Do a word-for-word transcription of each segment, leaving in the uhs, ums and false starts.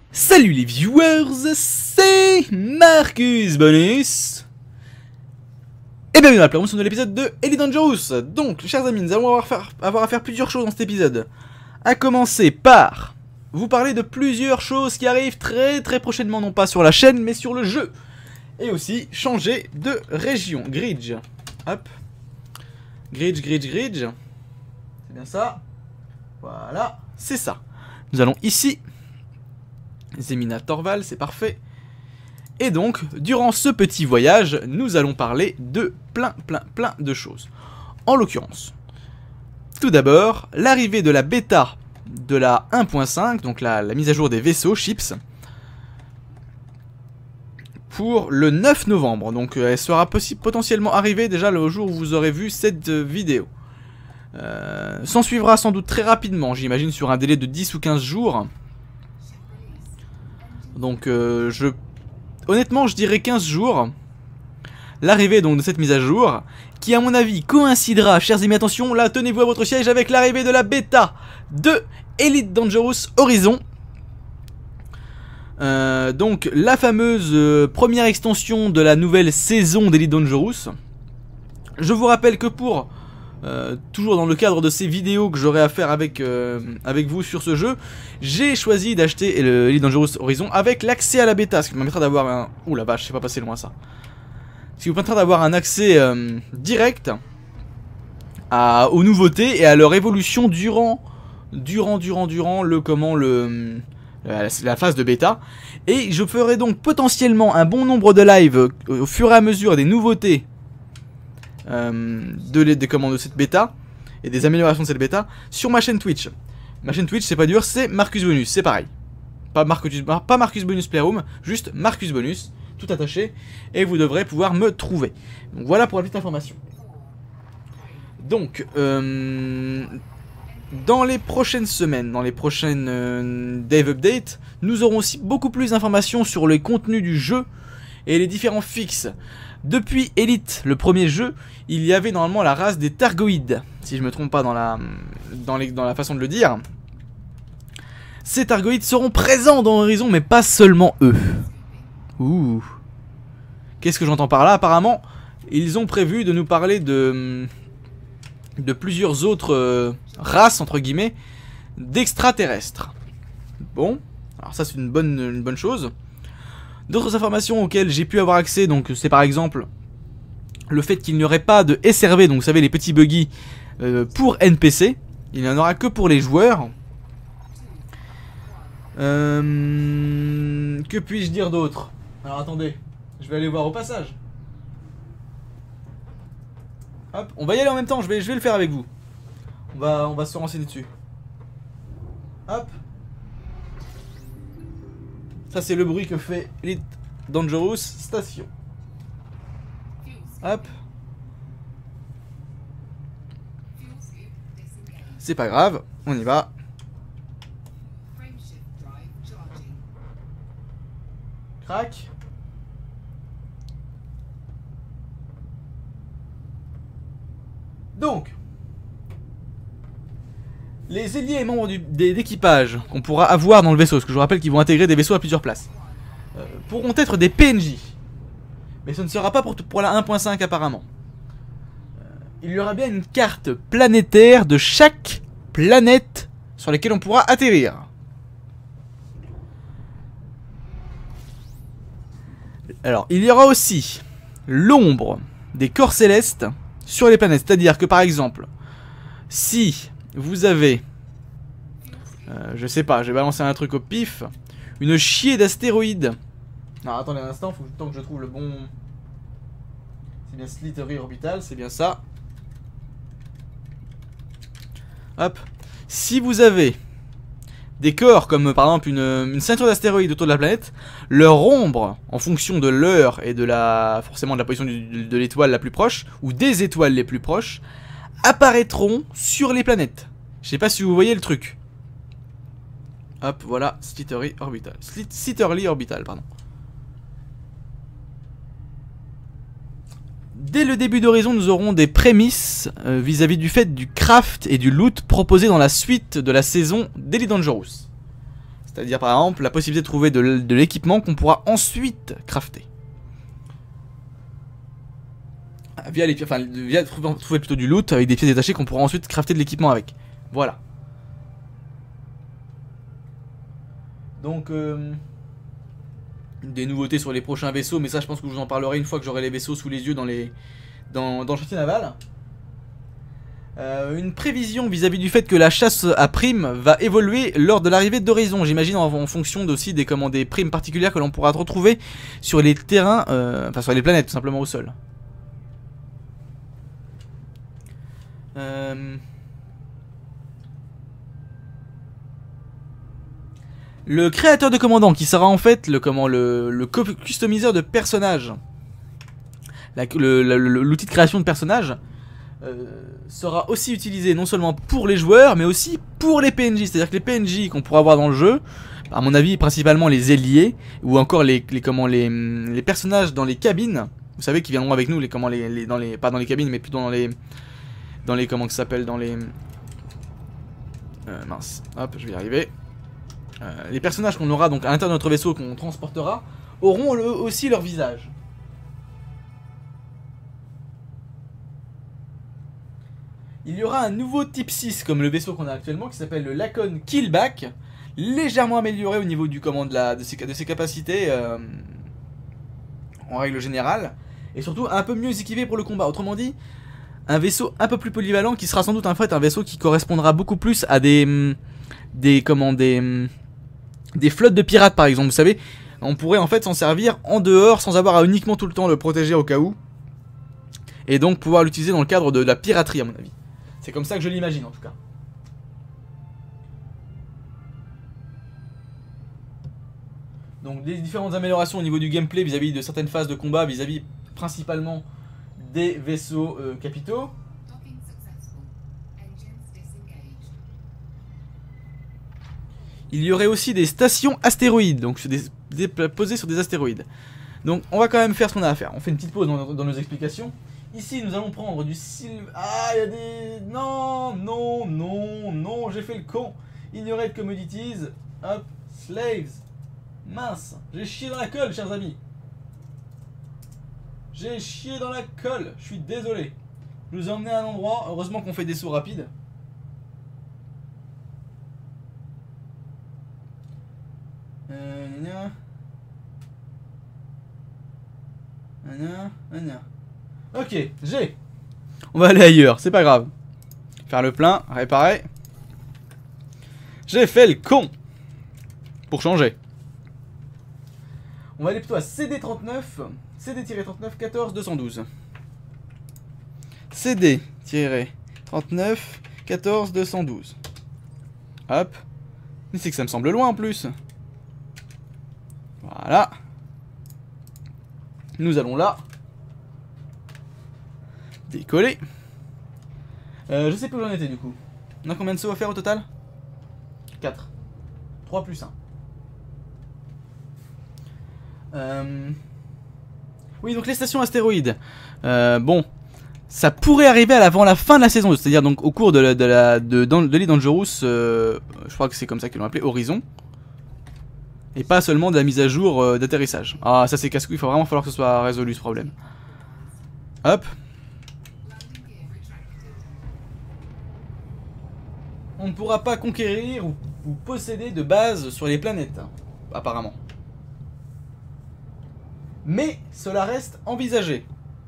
Salut les viewers, c'est Marcus Bonus et bienvenue dans la promotion de l'épisode de Elite Dangerous. Donc, chers amis, nous allons avoir, faire, avoir à faire plusieurs choses dans cet épisode. A commencer par vous parler de plusieurs choses qui arrivent très très prochainement, non pas sur la chaîne, mais sur le jeu. Et aussi, changer de région. Gridge. Hop. Gridge, Gridge, Gridge. C'est bien ça. Voilà, c'est ça. Nous allons ici. Zemina Torval, c'est parfait. Et donc, durant ce petit voyage, nous allons parler de plein, plein, plein de choses. En l'occurrence, tout d'abord, l'arrivée de la bêta de la un point cinq, donc la, la mise à jour des vaisseaux, Ships, pour le neuf novembre. Donc, elle sera potentiellement arrivée déjà le jour où vous aurez vu cette vidéo. Euh, S'en suivra sans doute très rapidement, j'imagine sur un délai de dix ou quinze jours. Donc euh, je... honnêtement je dirais quinze jours. L'arrivée donc de cette mise à jour, qui à mon avis coïncidera, chers amis, attention, là tenez-vous à votre siège, avec l'arrivée de la bêta de Elite Dangerous Horizon. euh, Donc la fameuse euh, première extension de la nouvelle saison d'Elite Dangerous. Je vous rappelle que pour... Euh, toujours dans le cadre de ces vidéos que j'aurai à faire avec, euh, avec vous sur ce jeu, j'ai choisi d'acheter le Elite Dangerous Horizon avec l'accès à la bêta, ce qui me permettra d'avoir un... Ouh la vache, c'est pas passé loin ça. Ce qui vous permettra d'avoir un accès euh, direct à, aux nouveautés et à leur évolution durant, durant, durant, durant le, comment, le, la, la phase de bêta. Et je ferai donc potentiellement un bon nombre de lives au fur et à mesure des nouveautés Euh, de, les, des commandes de cette bêta et des améliorations de cette bêta sur ma chaîne Twitch. Ma chaîne Twitch, c'est pas dur, c'est Marcus Bonus, c'est pareil. Pas Marcus, pas Marcus Bonus Playroom, juste Marcus Bonus, tout attaché, et vous devrez pouvoir me trouver. Donc voilà pour la petite information. Donc, euh, dans les prochaines semaines, dans les prochaines euh, Dev Updates, nous aurons aussi beaucoup plus d'informations sur les contenus du jeu et les différents fixes. Depuis Elite, le premier jeu, il y avait normalement la race des Targoïdes, si je me trompe pas dans la, dans, les, dans la façon de le dire. Ces Targoïdes seront présents dans Horizon, mais pas seulement eux. Ouh. Qu'est-ce que j'entends par là? Apparemment, ils ont prévu de nous parler de, de plusieurs autres euh, races, entre guillemets, d'extraterrestres. Bon, alors ça c'est une bonne, une bonne chose. D'autres informations auxquelles j'ai pu avoir accès, donc c'est par exemple le fait qu'il n'y aurait pas de S R V, donc vous savez les petits buggy euh, pour N P C, il n'y en aura que pour les joueurs. Euh, que puis-je dire d'autre? Alors attendez, je vais aller voir au passage. Hop, on va y aller en même temps, je vais, je vais le faire avec vous. On va, on va se renseigner dessus. Hop. Ça c'est le bruit que fait Elite Dangerous Station. Hop. C'est pas grave, on y va. Crac. Donc, les ailiers et membres d'équipage qu'on pourra avoir dans le vaisseau, parce que je vous rappelle qu'ils vont intégrer des vaisseaux à plusieurs places, euh, pourront être des P N J. Mais ce ne sera pas pour, pour la un point cinq apparemment. Euh, il y aura bien une carte planétaire de chaque planète sur laquelle on pourra atterrir. Alors, il y aura aussi l'ombre des corps célestes sur les planètes. C'est-à-dire que par exemple, si... vous avez, euh, je sais pas, j'ai balancé un truc au pif, une chier d'astéroïdes. Non, attendez un instant, faut le temps que je trouve le bon. C'est bien Slittery Orbital, c'est bien ça. Hop. Si vous avez des corps comme par exemple une, une ceinture d'astéroïdes autour de la planète, leur ombre, en fonction de l'heure et de la, forcément de la position du, de l'étoile la plus proche, ou des étoiles les plus proches, apparaîtront sur les planètes. Je sais pas si vous voyez le truc. Hop, voilà, Slittery Orbital. Slitterly Orbital, pardon. Dès le début d'Horizon, nous aurons des prémices euh, vis-à-vis du fait du craft et du loot proposé dans la suite de la saison d'Elite Dangerous. C'est-à-dire par exemple la possibilité de trouver de l'équipement qu'on pourra ensuite crafter. Via les enfin, via trouver plutôt du loot avec des pièces détachées qu'on pourra ensuite crafter de l'équipement avec. Voilà. Donc euh, des nouveautés sur les prochains vaisseaux, mais ça je pense que je vous en parlerai une fois que j'aurai les vaisseaux sous les yeux dans les dans, dans le chantier naval. Euh, une prévision vis-à-vis du fait que la chasse à primes va évoluer lors de l'arrivée d'Horizon, j'imagine en, en fonction aussi des, comment, des primes particulières que l'on pourra retrouver sur les terrains, euh, enfin sur les planètes tout simplement au sol. Euh... Le créateur de commandant qui sera en fait le comment le, le customiseur de personnages, l'outil de création de personnages. Euh, sera aussi utilisé non seulement pour les joueurs mais aussi pour les P N J, c'est à dire que les P N J qu'on pourra avoir dans le jeu, à mon avis principalement les ailiers ou encore les, les, comment, les, les personnages dans les cabines, vous savez qui viendront avec nous, les, comment, les, les, dans les, pas dans les cabines mais plutôt dans les dans les comment que ça s'appelle dans les euh, mince, hop je vais y arriver, euh, les personnages qu'on aura donc à l'intérieur de notre vaisseau qu'on transportera auront eux aussi leur visage. Il y aura un nouveau type six comme le vaisseau qu'on a actuellement qui s'appelle le Lacon Killback, légèrement amélioré au niveau du command de, la, de, ses, de ses capacités euh, en règle générale, et surtout un peu mieux équipé pour le combat. Autrement dit, un vaisseau un peu plus polyvalent qui sera sans doute en fait un vaisseau qui correspondra beaucoup plus à des des comment des des flottes de pirates par exemple. Vous savez, on pourrait en fait s'en servir en dehors sans avoir à uniquement tout le temps le protéger au cas où, et donc pouvoir l'utiliser dans le cadre de la piraterie à mon avis. C'est comme ça que je l'imagine en tout cas. Donc des différentes améliorations au niveau du gameplay vis-à-vis de certaines phases de combat, vis-à-vis principalement des vaisseaux euh, capitaux. Il y aurait aussi des stations astéroïdes, donc des, des, posées sur des astéroïdes. Donc on va quand même faire ce qu'on a à faire. On fait une petite pause dans, dans nos explications. Ici nous allons prendre du sylve... Ah il y a des... Non, non, non, non, j'ai fait le con. Ignorate commodities. Hop, slaves. Mince, j'ai chié dans la colle chers amis. J'ai chié dans la colle, je suis désolé. Je vous ai emmené à un endroit, heureusement qu'on fait des sauts rapides. Euh, gna gna. Gna gna. Ok, j'ai. On va aller ailleurs, c'est pas grave. Faire le plein, réparer. J'ai fait le con. Pour changer. On va aller plutôt à C D trente-neuf. C D trente-neuf quatorze deux cent douze. C D trente-neuf quatorze deux cent douze. Hop. Mais c'est que ça me semble loin en plus. Voilà. Nous allons là. Décoller. Euh, je sais plus où j'en étais du coup. On a combien de sauts à faire au total? quatre. trois plus un. Euh... Oui, donc les stations astéroïdes. Euh, bon, ça pourrait arriver à l'avant la fin de la saison, c'est-à-dire donc au cours de la, de la de, de, de l'Elite Dangerous, euh, je crois que c'est comme ça qu'ils l'ont appelé, Horizon. Et pas seulement de la mise à jour euh, d'atterrissage. Ah, ça c'est casse-couille, il faut vraiment falloir que ce soit résolu ce problème. Hop. On ne pourra pas conquérir ou, ou posséder de base sur les planètes, hein, apparemment. Mais cela reste envisagé.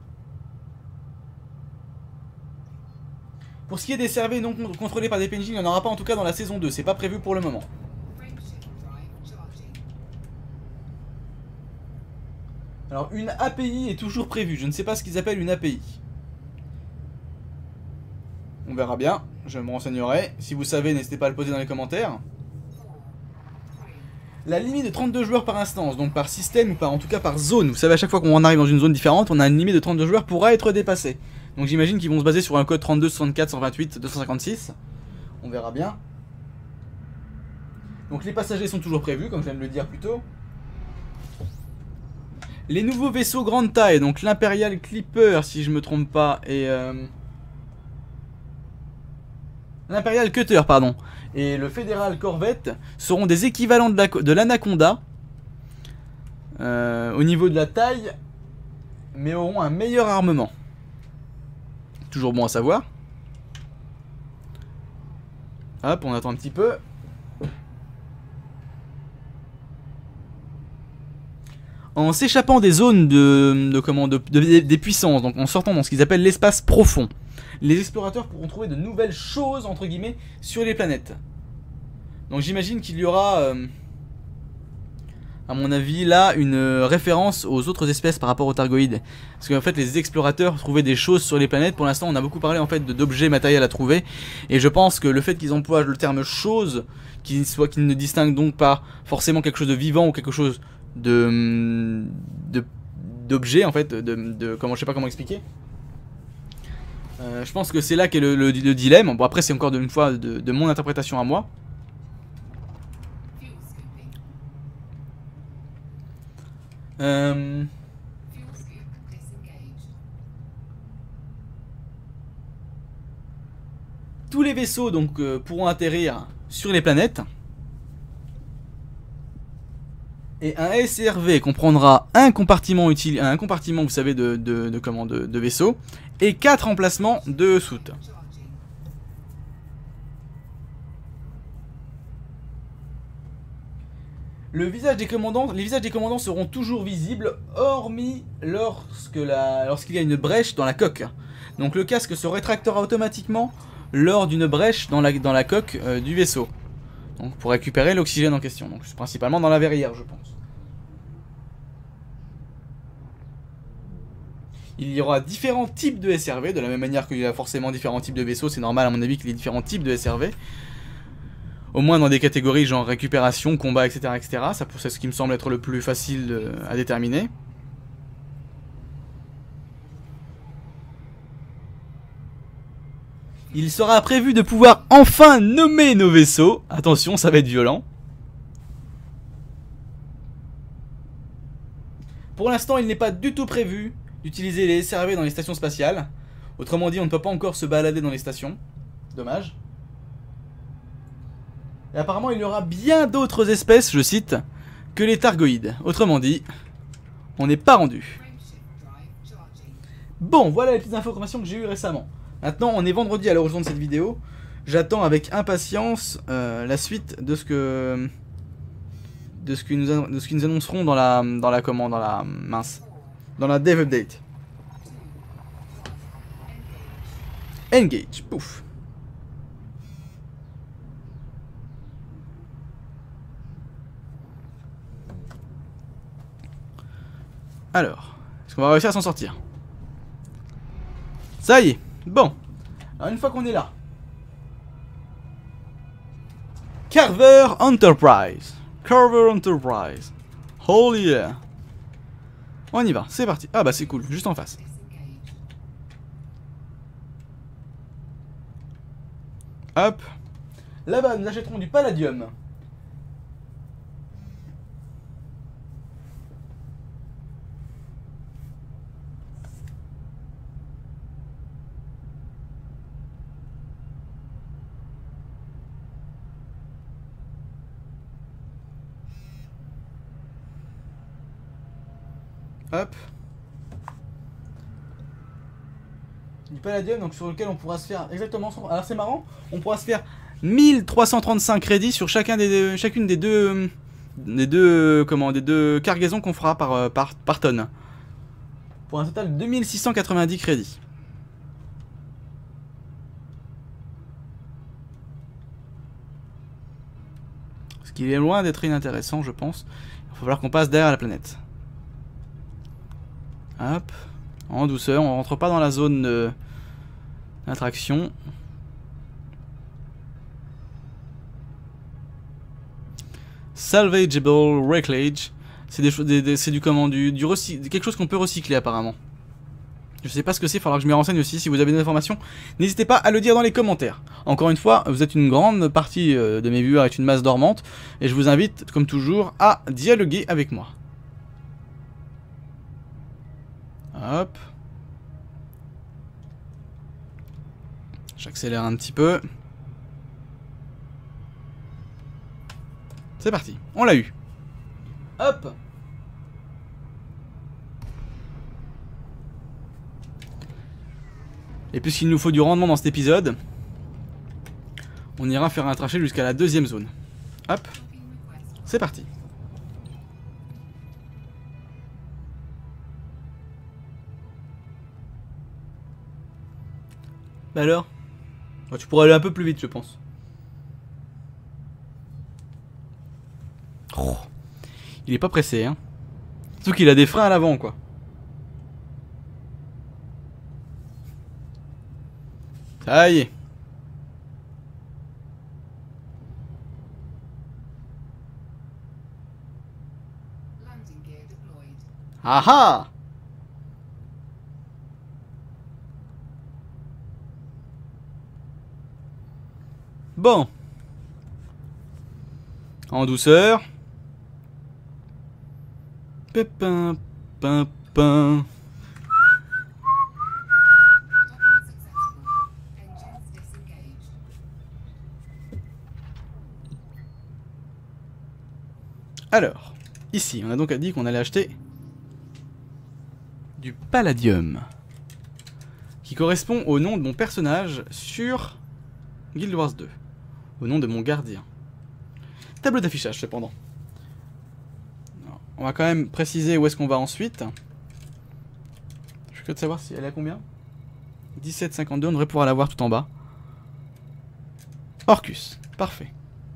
Pour ce qui est des cervées non contrôlées par des P N J, il n'y en aura pas en tout cas dans la saison deux, c'est pas prévu pour le moment. Alors une A P I est toujours prévue, je ne sais pas ce qu'ils appellent une A P I. On verra bien, je me renseignerai. Si vous savez, n'hésitez pas à le poser dans les commentaires. La limite de trente-deux joueurs par instance, donc par système ou par, en tout cas par zone. Vous savez, à chaque fois qu'on arrive dans une zone différente, on a une limite de trente-deux joueurs pourra être dépassée. Donc j'imagine qu'ils vont se baser sur un code trente-deux, soixante-quatre, cent vingt-huit, deux cent cinquante-six. On verra bien. Donc les passagers sont toujours prévus, comme je viens de le dire plus tôt. Les nouveaux vaisseaux grande taille, donc l'Imperial Clipper, si je me trompe pas, et... Euh... L'Imperial Cutter, pardon, et le Fédéral Corvette seront des équivalents de l'Anaconda euh, au niveau de la taille, mais auront un meilleur armement. Toujours bon à savoir. Hop, on attend un petit peu. En s'échappant des zones de, de, comment, de, de, des puissances, donc en sortant dans ce qu'ils appellent l'espace profond, les explorateurs pourront trouver de nouvelles choses, entre guillemets, sur les planètes. Donc j'imagine qu'il y aura, euh, à mon avis, là, une référence aux autres espèces par rapport aux Thargoïdes. Parce qu'en fait, les explorateurs trouvaient des choses sur les planètes. Pour l'instant, on a beaucoup parlé en fait d'objets matériels à trouver. Et je pense que le fait qu'ils emploient le terme chose, qui soit, qui ne distingue donc pas forcément quelque chose de vivant ou quelque chose de d'objet en fait, de, de comment je sais pas comment expliquer. Euh, je pense que c'est là qu'est le, le, le dilemme. Bon, après c'est encore une fois de, de mon interprétation à moi. Euh... Tous les vaisseaux donc euh, pourront atterrir sur les planètes. Et un S R V comprendra un compartiment utile, un compartiment, vous savez, de, de, de, comment, de, de vaisseau, et quatre emplacements de soute. Le visage des commandants, les visages des commandants seront toujours visibles, hormis lorsque la, lorsqu'il y a une brèche dans la coque. Donc le casque se rétractera automatiquement lors d'une brèche dans la, dans la coque euh, du vaisseau. Donc pour récupérer l'oxygène en question. Donc principalement dans la verrière, je pense. Il y aura différents types de S R V, de la même manière qu'il y a forcément différents types de vaisseaux. C'est normal à mon avis qu'il y ait différents types de S R V. Au moins dans des catégories genre récupération, combat, et cetera et cetera. Ça, c'est ce qui me semble être le plus facile à déterminer. Il sera prévu de pouvoir enfin nommer nos vaisseaux. Attention, ça va être violent. Pour l'instant, il n'est pas du tout prévu d'utiliser les S R V dans les stations spatiales. Autrement dit, on ne peut pas encore se balader dans les stations. Dommage. Et apparemment, il y aura bien d'autres espèces, je cite, que les Thargoïdes. Autrement dit, on n'est pas rendu. Bon, voilà les petites informations que j'ai eues récemment. Maintenant, on est vendredi à l'horizon de cette vidéo. J'attends avec impatience euh, la suite de ce que de ce que nous de ce qu'ils nous annonceront dans la dans la comment dans la mince dans la dev update. Engage, pouf. Alors, est-ce qu'on va réussir à s'en sortir? Ça y est. Bon, alors une fois qu'on est là, Carver Enterprise, Carver Enterprise, oh yeah, on y va, c'est parti. Ah bah c'est cool, juste en face. Hop, là-bas nous achèterons du palladium. Hop. Du palladium, donc sur lequel on pourra se faire exactement. Alors c'est marrant, on pourra se faire mille trois cent trente-cinq crédits sur chacun des deux, chacune des deux, des deux, comment, des deux cargaisons qu'on fera par, par, par tonne. Pour un total de deux mille six cent quatre-vingt-dix crédits. Ce qui est loin d'être inintéressant, je pense. Il va falloir qu'on passe derrière la planète. Hop, en douceur, on rentre pas dans la zone d'attraction. Salvageable wreckage, c'est des choses, c'est du comment, du, du quelque chose qu'on peut recycler apparemment. Je sais pas ce que c'est, il faudra que je m'y renseigne aussi. Si vous avez des informations, n'hésitez pas à le dire dans les commentaires. Encore une fois, vous êtes une grande partie de mes viewers, est une masse dormante, et je vous invite, comme toujours, à dialoguer avec moi. Hop. J'accélère un petit peu. C'est parti, on l'a eu. Hop. Et puisqu'il nous faut du rendement dans cet épisode, on ira faire un tracé jusqu'à la deuxième zone. Hop. C'est parti. Bah alors, oh, tu pourrais aller un peu plus vite, je pense. Oh. Il est pas pressé, hein. Surtout qu'il a des freins à l'avant, quoi. Ça y est. Ah ah! Bon. En douceur. Pépin, pin, pin. Alors, ici, on a donc dit qu'on allait acheter du palladium, qui correspond au nom de mon personnage sur Guild Wars deux, au nom de mon gardien. Tableau d'affichage cependant. Alors, on va quand même préciser où est-ce qu'on va ensuite. Je suis curieux de savoir si elle est à combien. dix-sept cinquante-deux, on devrait pouvoir la voir tout en bas. Orcus, parfait.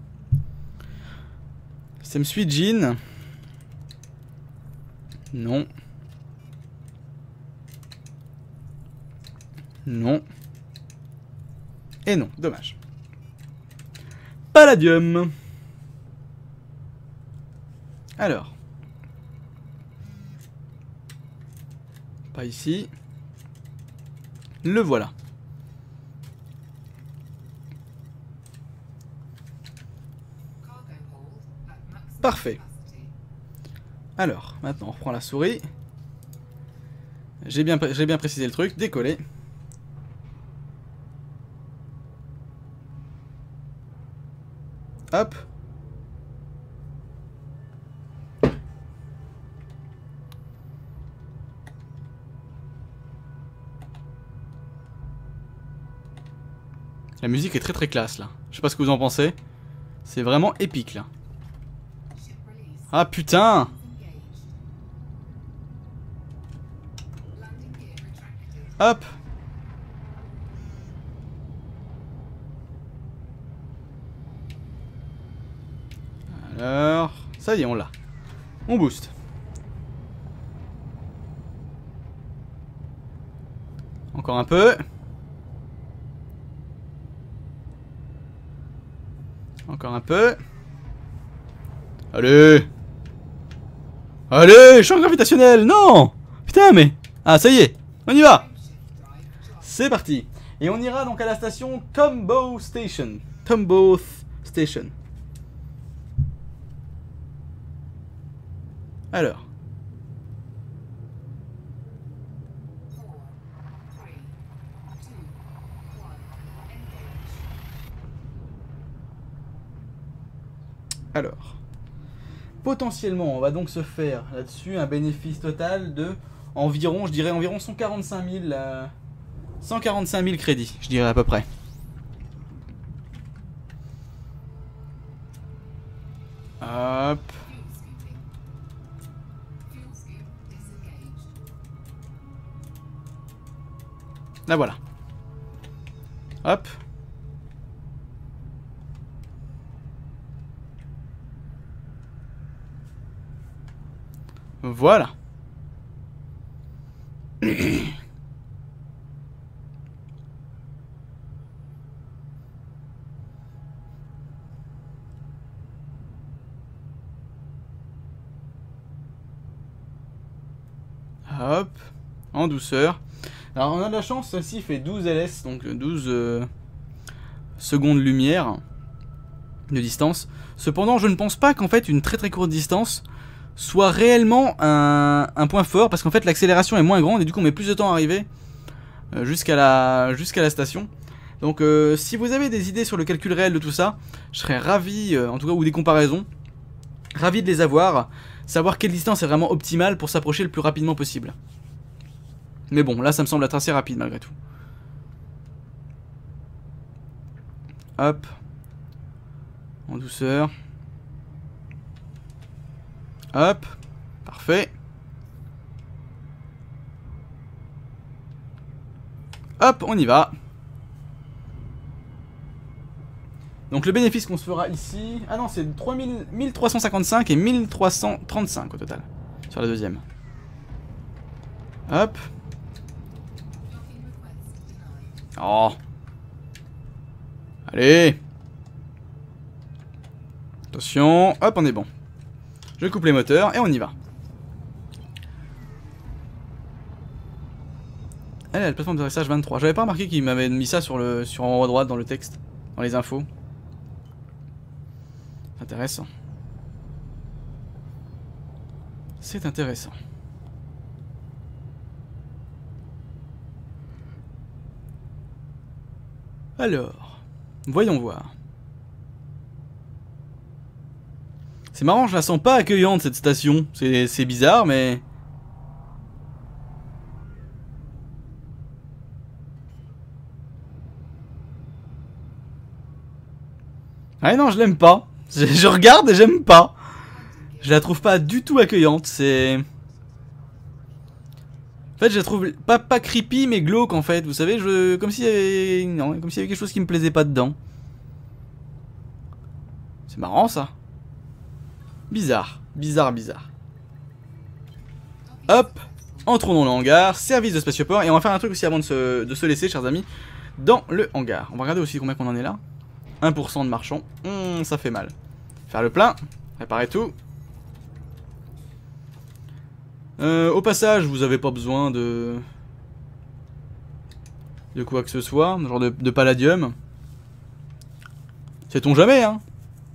Ça me suit Jean. Non. Non. Et non, dommage. Palladium. Alors. Pas ici. Le voilà. Parfait. Alors, maintenant on reprend la souris. J'ai bien, j'ai bien précisé le truc. Décoller. Hop. La musique est très très classe là. Je sais pas ce que vous en pensez. C'est vraiment épique là. Ah putain! Hop! Alors, ça y est, on l'a. On booste. Encore un peu. Encore un peu. Allez! Allez, champ gravitationnel, non! Putain, mais... Ah, ça y est, on y va! C'est parti! Et on ira donc à la station Tombow Station. Tombow Station. Alors. Alors. Potentiellement, on va donc se faire là-dessus un bénéfice total de environ, je dirais environ cent quarante-cinq mille, euh, cent quarante-cinq mille crédits, je dirais à peu près. Hop. Là voilà. Hop. Voilà. Hop. En douceur. Alors on a de la chance, celle-ci fait douze L S, donc douze euh, secondes lumière de distance. Cependant, je ne pense pas qu'en fait une très très courte distance soit réellement un, un point fort, parce qu'en fait l'accélération est moins grande et du coup on met plus de temps à arriver euh, jusqu'à la, jusqu'à la station. Donc euh, si vous avez des idées sur le calcul réel de tout ça, je serais ravi, euh, en tout cas, ou des comparaisons, Ravi de les avoir. Savoir quelle distance est vraiment optimale pour s'approcher le plus rapidement possible. Mais bon, là ça me semble être assez rapide malgré tout. Hop. En douceur. Hop. Parfait. Hop, on y va. Donc le bénéfice qu'on se fera ici... Ah non, c'est mille trois cent cinquante-cinq et mille trois cent trente-cinq au total. Sur la deuxième. Hop. Oh. Allez. Attention. Hop, on est bon. Je coupe les moteurs et on y va. Elle a la plateforme d'atterrissage vingt-trois. J'avais pas remarqué qu'il m'avait mis ça sur le sur en haut à droite dans le texte, dans les infos. Intéressant. C'est intéressant. Alors, voyons voir. C'est marrant, je la sens pas accueillante cette station. C'est bizarre, mais... Ah non, je l'aime pas. Je, je regarde et j'aime pas. Je la trouve pas du tout accueillante. C'est... En fait, je la trouve pas, pas creepy, mais glauque en fait. Vous savez, je... comme s'il y avait... Non, comme s'il y avait quelque chose qui me plaisait pas dedans. C'est marrant ça. Bizarre, bizarre, bizarre. Hop, entrons dans le hangar, service de spatioport. Et on va faire un truc aussi avant de se, de se laisser, chers amis, dans le hangar. On va regarder aussi combien qu'on en est là. un pour cent de marchands, mmh, ça fait mal. Faire le plein, réparer tout. Euh, au passage, vous avez pas besoin de... De quoi que ce soit, genre de, de palladium. Sait-on jamais, hein.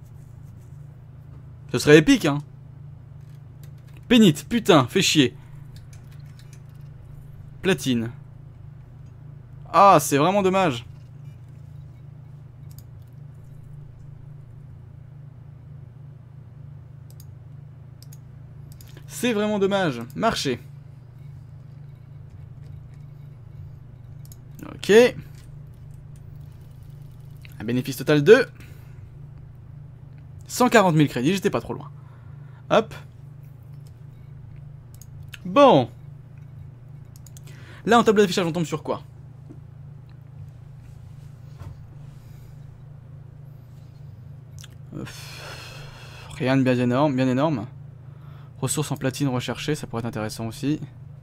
Ce serait épique, hein. Pénite, putain, fais chier. Platine. Ah, c'est vraiment dommage. C'est vraiment dommage. Marché. Ok. Un bénéfice total de cent quarante mille crédits, j'étais pas trop loin. Hop. Bon. Là en tableau d'affichage on tombe sur quoi? euh, Rien de bien énorme, bien énorme. Ressources en platine recherchées, ça pourrait être intéressant aussi.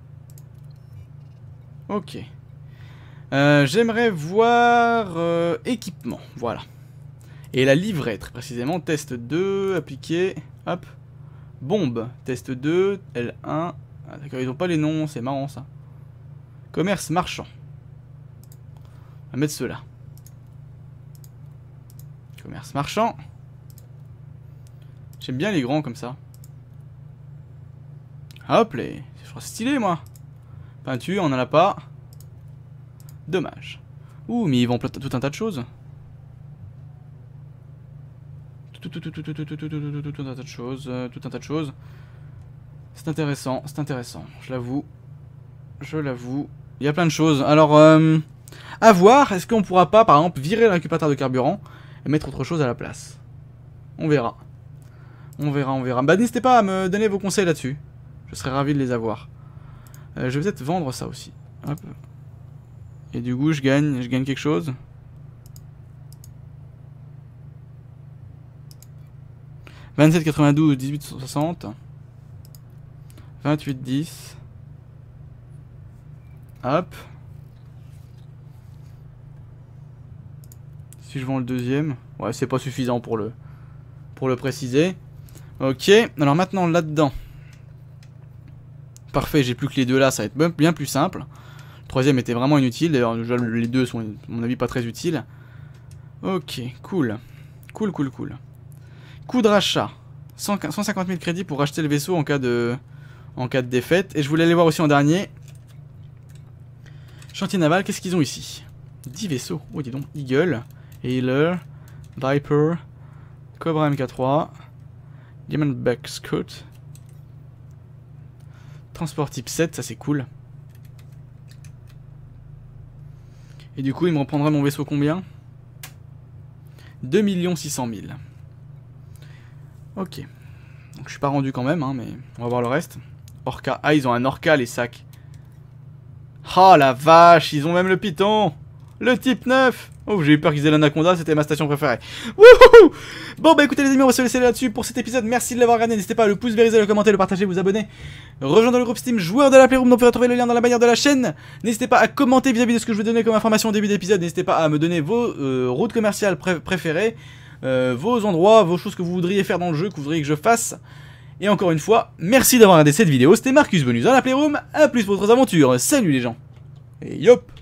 Ok. Euh, J'aimerais voir euh, équipement, voilà. Et la livrée, très précisément, test deux, appliqué, hop. Bombe, test deux, L un. Ah, d'accord, ils ont pas les noms, c'est marrant ça. Commerce marchand. On va mettre ceux-là. Commerce marchand. J'aime bien les grands comme ça. Hop, les... je trouve stylé moi. Peinture, on en a pas. Dommage. Ouh, mais ils vendent tout un tas de choses. Tout, tout, tout, tout, tout, tout, tout, tout, tout, tout un tas de choses. Tout un tas de choses. C'est intéressant, c'est intéressant. Je l'avoue. Je l'avoue. Il y a plein de choses. Alors, euh, à voir. Est-ce qu'on pourra pas, par exemple, virer le récupérateur de carburant et mettre autre chose à la place? On verra. On verra, on verra. Bah, n'hésitez pas à me donner vos conseils là-dessus. Je serais ravi de les avoir. Euh, je vais peut-être vendre ça aussi. Hop. Et du coup, je gagne, je gagne quelque chose. vingt-sept quatre-vingt-douze, dix-huit soixante. vingt-huit dix. Hop. Si je vends le deuxième. Ouais, c'est pas suffisant pour le, pour le préciser. Ok. Alors maintenant, là-dedans. Parfait, j'ai plus que les deux là, ça va être bien plus simple. Le troisième était vraiment inutile, d'ailleurs les deux sont à mon avis pas très utiles. Ok, cool. Cool, cool, cool. Coût de rachat. cent cinquante mille crédits pour racheter le vaisseau en cas de en cas de défaite. Et je voulais aller voir aussi en dernier. Chantier naval, qu'est-ce qu'ils ont ici? dix vaisseaux. Oh, dis donc. Eagle, Healer, Viper, Cobra M K trois, Diamondback Scout. Transport type sept, ça c'est cool. Et du coup, il me reprendra mon vaisseau combien? deux millions six cent mille. Ok. Donc je suis pas rendu quand même, hein, mais on va voir le reste. Orca. Ah, ils ont un Orca, les sacs. Oh la vache, ils ont même le Python. Le type neuf. Oh, j'ai eu peur qu'ils aient l'Anaconda, c'était ma station préférée. Wouhou! Bon bah écoutez les amis, on va se laisser là-dessus pour cet épisode. Merci de l'avoir regardé, n'hésitez pas à le pouce vers, le commenter, le partager, vous abonner. Rejoindre le groupe Steam joueur de la Playroom, dont vous pouvez retrouver le lien dans la bannière de la chaîne. N'hésitez pas à commenter vis-à-vis de ce que je vous donnais comme information au début d'épisode. N'hésitez pas à me donner vos euh, routes commerciales pré préférées, euh, vos endroits, vos choses que vous voudriez faire dans le jeu, que vous voudriez que je fasse. Et encore une fois, merci d'avoir regardé cette vidéo, c'était Marcus Bonus dans la Playroom, à plus pour d'autres aventures, salut les gens. Et yop!